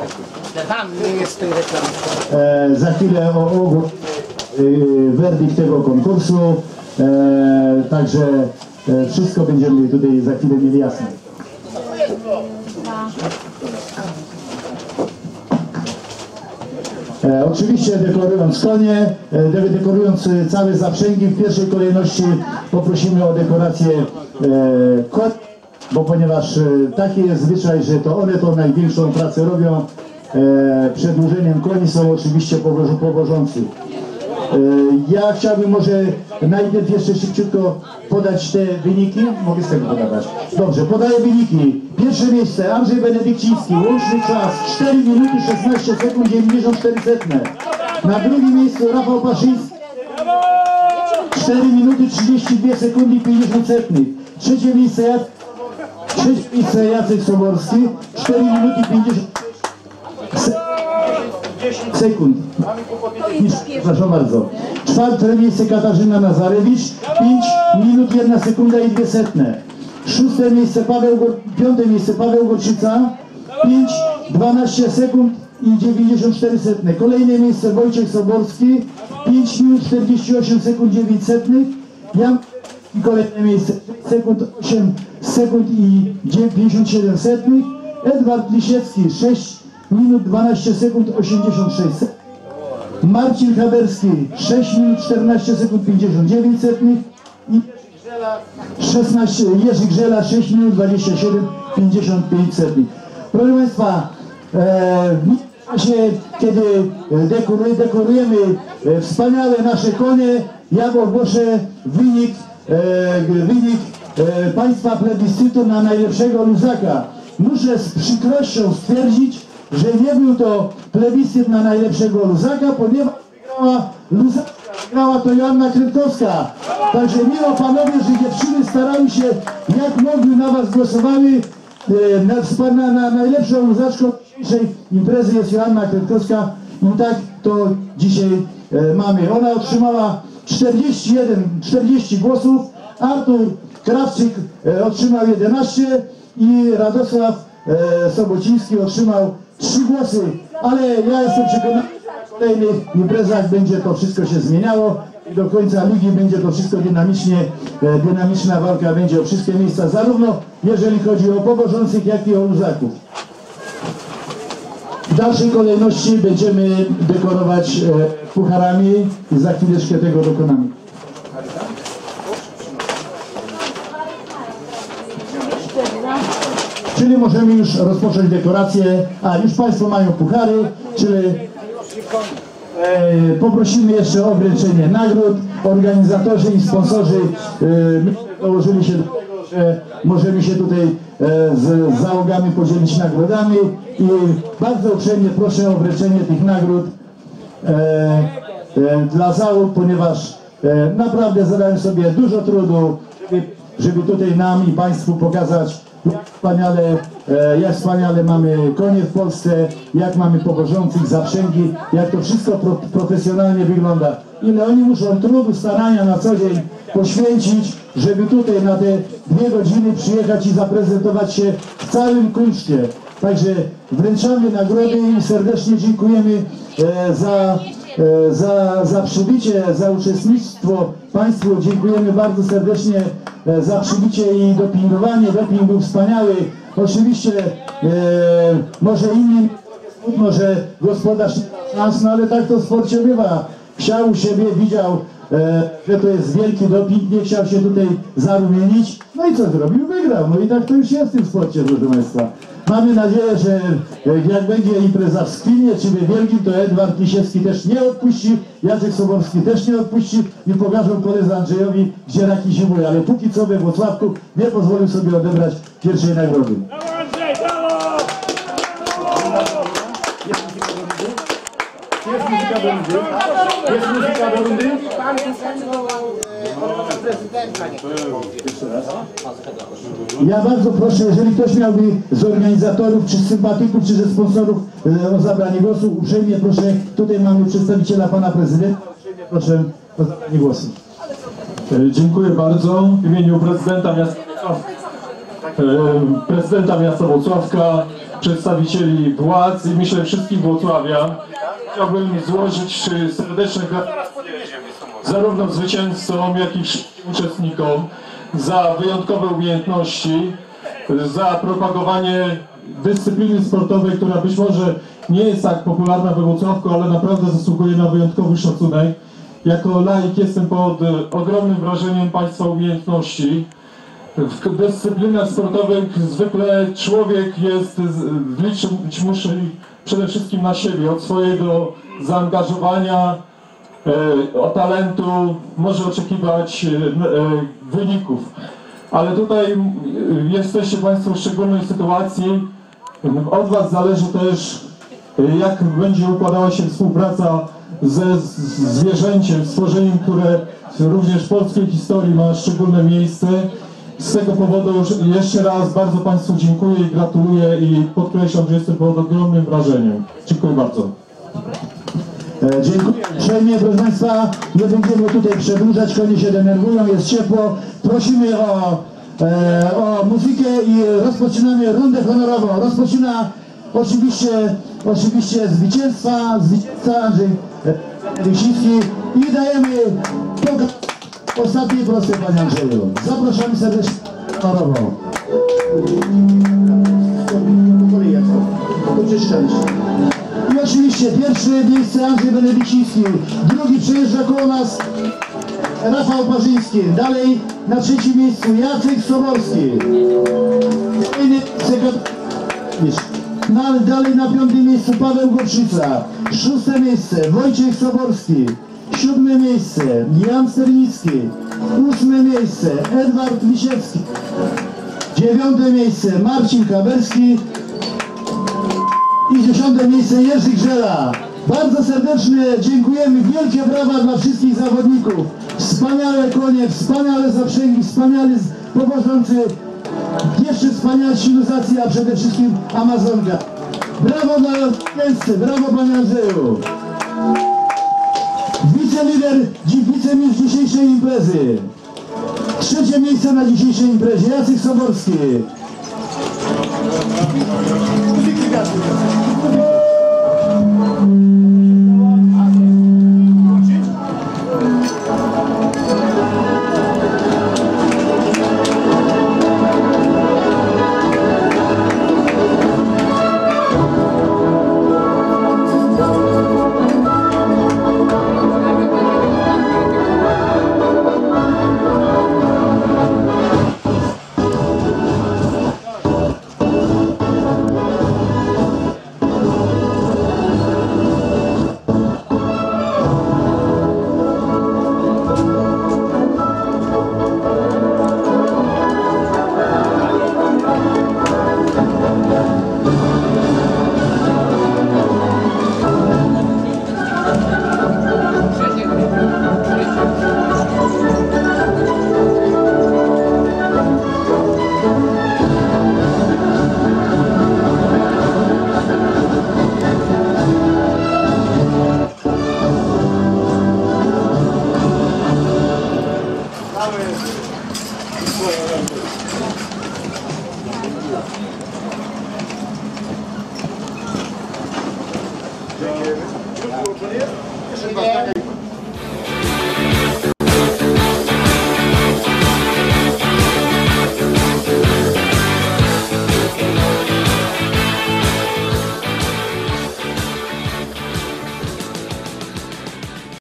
Za chwilę werdykt tego konkursu, także wszystko będziemy tutaj za chwilę mieli jasne. Oczywiście dekorując konie, dekorując całe zaprzęgi, w pierwszej kolejności poprosimy o dekorację koni, bo ponieważ taki jest zwyczaj, że to one to największą pracę robią. Przedłużeniem koni są oczywiście powożący. Ja chciałbym może najpierw jeszcze szybciutko podać te wyniki. Mogę z tego podawać. Dobrze, podaję wyniki. Pierwsze miejsce Andrzej Benedykciński, łączny czas 4 minuty 16 sekund 94 setne. Na drugim miejscu Rafał Paszyński 4 minuty 32 sekundy 50 setnych. Trzecie miejsce Jacek Soborski 4 minuty 50 sekund. Przepraszam bardzo. Czwarte miejsce Katarzyna Nazarewicz 5 minut 1 sekunda i 2 setne. Szóste miejsce piąte miejsce Paweł Gorczyca 5, 12 sekund i 94 setne. Kolejne miejsce Wojciech Soborski 5 minut 48 sekund 9 setnych. Jan i kolejne miejsce 8 sekund i 57 setnych. Edward Lisiecki 6 minut 12 sekund 86 sekund. Marcin Haberski 6 minut 14 sekund 59 setnych i Jerzy Grzela 6 minut 27 55 setnych. Proszę Państwa, w czasie, kiedy dekorujemy wspaniałe nasze konie, ja ogłoszę wynik Państwa plebiscytu na najlepszego luzaka. Muszę z przykrością stwierdzić, że nie był to plebiscyt na najlepszego luzaka, ponieważ wygrała to Joanna Kretkowska. Także miło panowie, że dziewczyny starały się jak mogły, na was głosowały. Na najlepszą luzaczką dzisiejszej imprezy jest Joanna Kretkowska i tak to dzisiaj mamy. Ona otrzymała 40 głosów, Artur Krawczyk otrzymał 11 i Radosław Sobociński otrzymał 3 głosy, ale ja jestem przekonany, że w kolejnych imprezach będzie to wszystko się zmieniało i do końca ligi będzie to wszystko dynamiczna walka będzie o wszystkie miejsca, zarówno jeżeli chodzi o powożących, jak i o luzaków. W dalszej kolejności będziemy dekorować pucharami i za chwileczkę tego dokonamy. Czyli możemy już rozpocząć dekorację. Już Państwo mają puchary, czyli poprosimy jeszcze o wręczenie nagród. Organizatorzy i sponsorzy dołożyli się do tego, że możemy się tutaj z załogami podzielić nagrodami i bardzo uprzejmie proszę o wręczenie tych nagród dla załóg, ponieważ naprawdę zadałem sobie dużo trudu, żeby tutaj nam i Państwu pokazać, jak wspaniale mamy konie w Polsce, jak mamy powożących zaprzęgi, jak to wszystko profesjonalnie wygląda. Ile oni muszą trudu, starania na co dzień poświęcić, żeby tutaj na te 2 godziny przyjechać i zaprezentować się w całym kunszcie. Także wręczamy nagrody i serdecznie dziękujemy za przybycie, za uczestnictwo Państwu. Dziękujemy bardzo serdecznie za przybicie i dopingowanie. Doping był wspaniały. Oczywiście może innym smutno, że gospodarz nie ma szans, no ale tak to w sporcie bywa. Chciał u siebie, widział, że to jest wielki doping, nie chciał się tutaj zarumienić. No i co zrobił? Wygrał. No i tak to już jest w tym sporcie, proszę Państwa. Mamy nadzieję, że jak będzie impreza w Skwinie czy we Wielkim, to Edward Lisiecki też nie odpuści, Jacek Soborski też nie odpuści i pokażą koledze Andrzejowi, gdzie raki zimuje. Ale póki co we Włocławku nie pozwolił sobie odebrać pierwszej nagrody. Jest muzyka do rundy? Jest muzyka do rundy? Ja bardzo proszę, jeżeli ktoś miałby z organizatorów, czy z sympatyków, czy ze sponsorów o zabranie głosu, uprzejmie proszę, tutaj mamy przedstawiciela pana prezydenta, uprzejmie proszę o zabranie głosu. Dziękuję bardzo. W imieniu prezydenta miasta prezydenta miasta Włocławka, przedstawicieli władz i myślę wszystkich włocławian. Chciałbym złożyć serdeczne gratulacje zarówno zwycięzcom, jak i wszystkim uczestnikom za wyjątkowe umiejętności, za propagowanie dyscypliny sportowej, która być może nie jest tak popularna we Włocławku, ale naprawdę zasługuje na wyjątkowy szacunek. Jako laik jestem pod ogromnym wrażeniem Państwa umiejętności. W dyscyplinach sportowych zwykle człowiek jest, musi przede wszystkim na siebie, od swojego zaangażowania, od talentu może oczekiwać wyników. Ale tutaj jesteście Państwo w szczególnej sytuacji. Od Was zależy też, jak będzie układała się współpraca ze zwierzęciem, stworzeniem, które również w polskiej historii ma szczególne miejsce. Z tego powodu już jeszcze raz bardzo Państwu dziękuję i gratuluję i podkreślam, że jestem pod ogromnym wrażeniem. Dziękuję bardzo. Dziękuję uprzejmie, proszę Państwa. Nie będziemy tutaj przedłużać, konie się denerwują, jest ciepło. Prosimy o muzykę i rozpoczynamy rundę honorową. Rozpoczyna oczywiście zwycięzca Andrzej Wisiński i dajemy ostatniej prostej, Panie Andrzeju. Zapraszamy serdecznie honorową. I oczywiście pierwsze miejsce Andrzej Benediciński, drugi przejeżdża koło nas Rafał Parzyński, dalej na trzecim miejscu Jacek Sobolski, dalej na piątym miejscu Paweł Gorczyca, szóste miejsce Wojciech Sobolski, siódme miejsce Jan Sternicki, ósme miejsce Edward Wisiewski, dziewiąte miejsce Marcin Kaberski i 10. miejsce Jerzy Grzela. Bardzo serdecznie dziękujemy, wielkie brawa dla wszystkich zawodników. Wspaniałe konie, wspaniale zaprzęgi, wspaniale powożący, jeszcze wspanialsi luzacji, a przede wszystkim Amazonka. Brawo dla zwycięzcy, brawo Panie Andrzeju. Wicemistrz dzisiejszej imprezy. Trzecie miejsce na dzisiejszej imprezie Jacek Sobolski.